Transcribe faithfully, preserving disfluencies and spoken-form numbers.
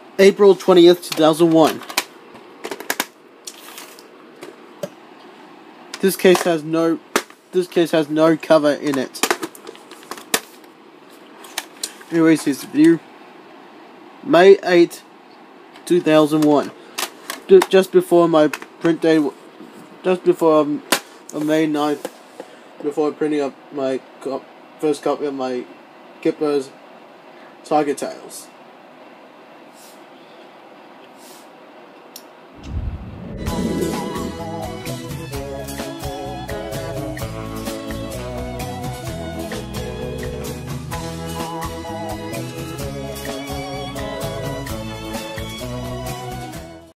April twentieth, two thousand one. This case has no this case has no cover in it. Anyways, here's the video. May eighth, two thousand one. Just before my print day, just before um, on May ninth, before printing up my co first copy of my Kipper's Tiger Tales.